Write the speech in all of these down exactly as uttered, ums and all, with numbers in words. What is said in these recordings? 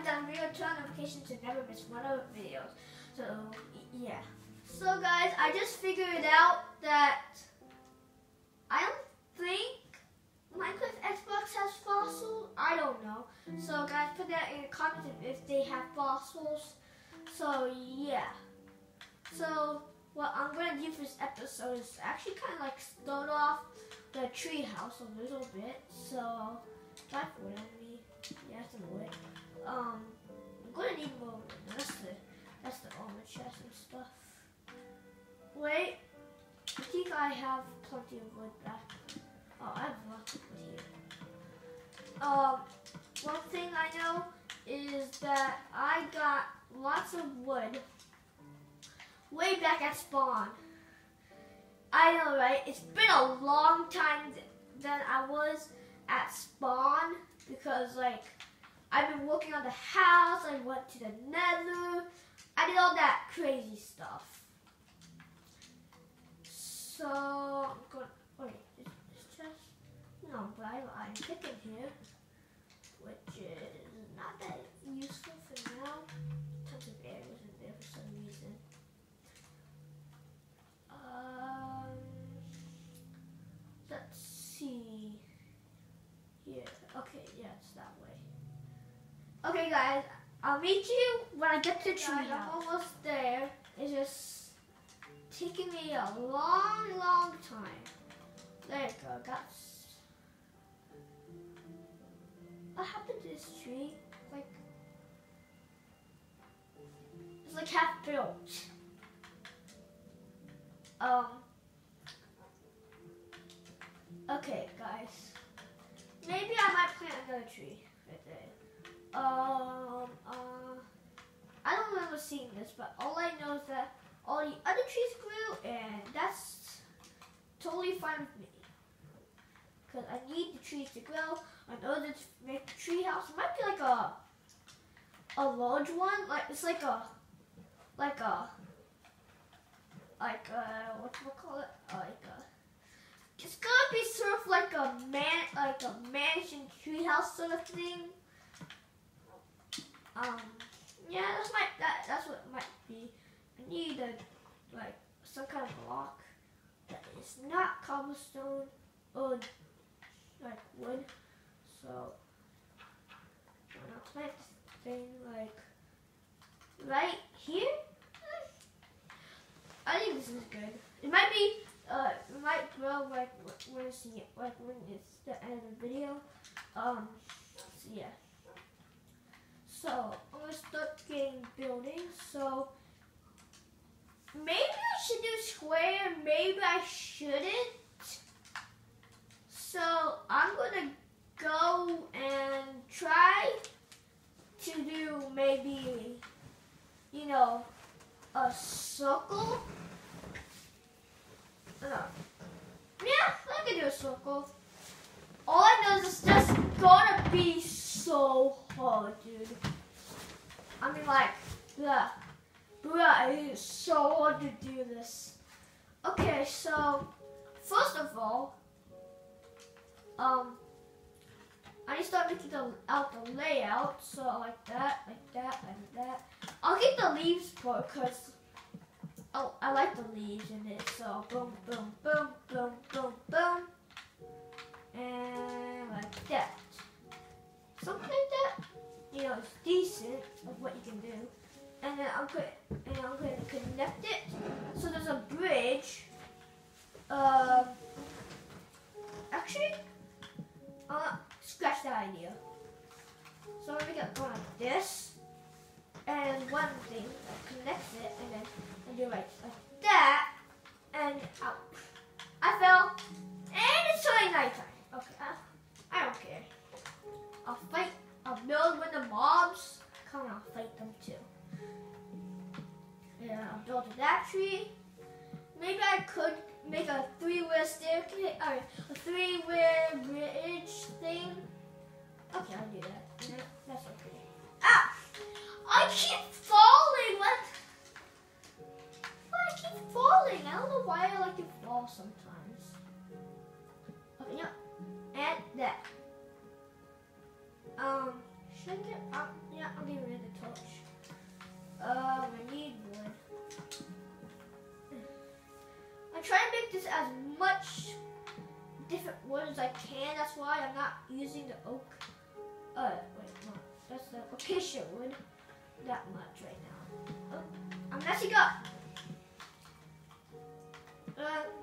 down the video, turn on notifications to never miss one of the videos. So, yeah. So guys, I just figured out that I don't think Minecraft Xbox has fossils. I don't know. So guys, put that in the comments if they have fossils. So yeah. So what I'm gonna do for this episode is actually kind of like start off the tree house a little bit. So that's what I need. Yeah, that's a wood. Um, I'm gonna need more wood. That's the that's the armor chest and stuff. Wait, I think I have plenty of wood back. Oh, I have lots of wood here. Um, one thing I know is that I got lots of wood way back at spawn. I know, right? It's been a long time than I was at spawn because, like, I've been working on the house. I went to the nether. I did all that crazy stuff. So I'm going. Wait, is this chest? No, but I, I'm picking here, which is not that useful for now. Tons of arrows in there for some reason. Um, let's see. Here. Okay, yeah, it's that way. Okay, guys, I'll meet you when I get to the tree. I'm almost there. It's just taking me a long, long time. There you go. Got. What happened to this tree? Like, it's like half built. Um. Okay, guys. Maybe I might plant another tree right there. Um. Uh. I don't remember seeing this, but all I know is that all the other trees grew, and that's totally fine with me. Because I need the trees to grow in order to make the tree house. It might be like a a large one. Like it's like a like a like a what do we call it? Uh, like a it's gonna be sort of like a man like a mansion tree house sort of thing. Um yeah, that's my that that's what it might be. I need a like some kind of block that is not cobblestone or like wood. So I'm gonna plant this thing like right here. I think this is good. It might be uh it might grow like when it's like when it's the end of the video. Um so yeah. So I'm gonna start getting buildings. So maybe I should do square, maybe I shouldn't. So I'm gonna go and try to do maybe, you know, a circle. No. Yeah, I can do a circle. All I know is it's just gonna be so hard, dude. I mean, like, yeah. Bruh, it is so hard to do this. Okay, so first of all, um, I need to start making the, out the layout. So like that, like that, like that. I'll get the leaves part because oh, I like the leaves in it. So boom, boom, boom, boom, boom, boom, and like that. Something like that. You know, it's decent of what you can do. And then I'm going, and I'm going to connect it. So there's a bridge. Um, actually, uh, scratch that idea. So I'm gonna go like this, and one thing that connects it, and then I do like like that, and out. I fell, and it's turning nighttime. Okay, I, I don't care. I'll fight. I'll build with the mobs. Come on, I'll fight them too. Yeah, I'll build that tree. Maybe I could make a three-way staircase, or a three-way bridge thing. Okay, I'll do that. Yeah, that's okay. Ah! I keep falling! What? Why I keep falling? I don't know why I like to fall sometimes. Okay, yeah. And that. Um, should I get up? yeah, I'll leave it in the torch. Um, I need wood. I try to make this as much different wood as I can. That's why I'm not using the oak. Uh, wait, no, that's the acacia wood that much right now. Oh, I'm messing up. Uh,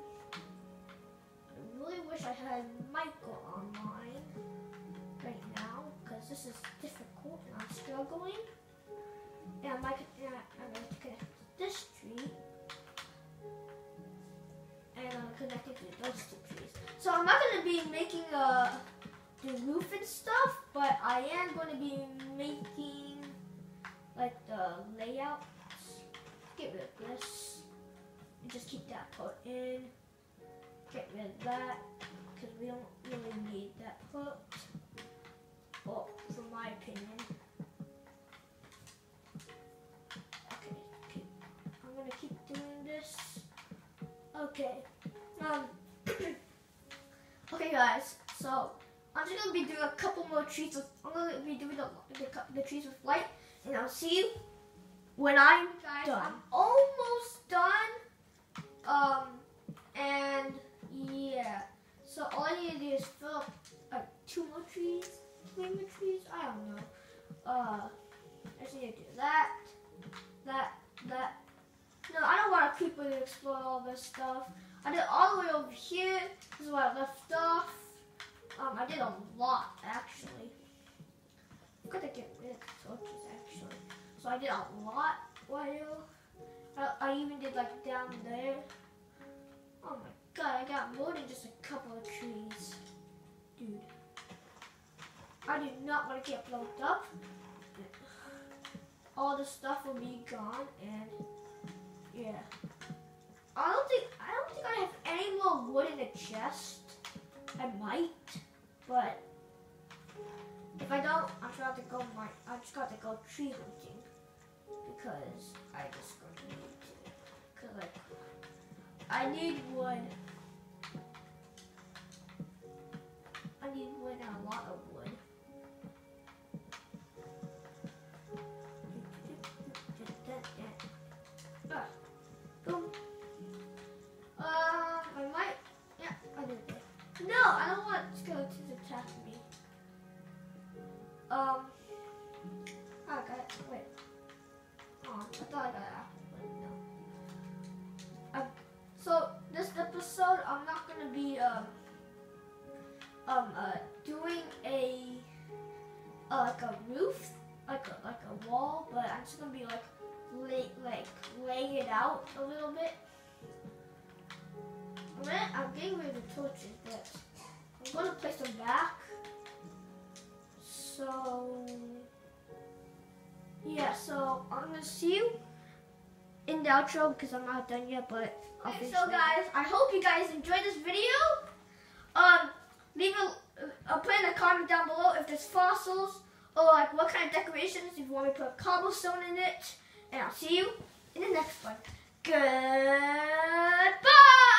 I really wish I had Michael online right now because this is difficult and I'm struggling. And Michael, yeah, I'm going to connect this tree. And I'm connected to those two trees. So I'm not going to be making uh, the roof and stuff, but I am going to be making like the layouts. Get rid of this. And just keep that put in. Get rid of that because we don't really need that put. Well, from my opinion. Okay, keep, I'm going to keep doing this. Okay. Um. Okay, guys. So I'm just gonna be doing a couple more trees with. I'm gonna be doing the the, the trees with light, and I'll see you when I'm guys, done. I'm almost done. Um. And yeah. So all I need to do is fill up uh, two more trees, three more trees. I don't know. Uh. I just need to do that, that, that. No, I don't want to creep and explore all this stuff. I did all the way over here. This is where I left off. Um, I did a lot, actually. I'm gonna get rid of the torches, actually. So I did a lot while. I, I even did like down there. Oh my god, I got more than just a couple of trees. Dude. I do not want to get blown up. All the stuff will be gone and yeah. I don't think I don't think I have any more wood in the chest. I might, but if I don't, I'm just got to go my I just got to go tree hunting because I just gonna need to. Cause like I need wood. I need wood and a lot of wood. Boom. Um, I might. Yeah, I did it. No, I don't want skeletons to attack me. Um. Oh, I got it. Wait. Oh, I thought I got it after, but no. Um. So this episode, I'm not gonna be um. Um. Uh. Doing a. Uh, like a roof, like a like a wall, but I'm just gonna be like. Lay, like laying it out a little bit. I'm, gonna, I'm getting rid of the torches, but I'm going to place them back. So yeah, so I'm going to see you in the outro because I'm not done yet. But I'll okay, so guys, I hope you guys enjoyed this video. Um, leave a uh, put in a comment down below if there's fossils or like what kind of decorations. If you want me to put cobblestone in it. And I'll see you in the next one. Goodbye!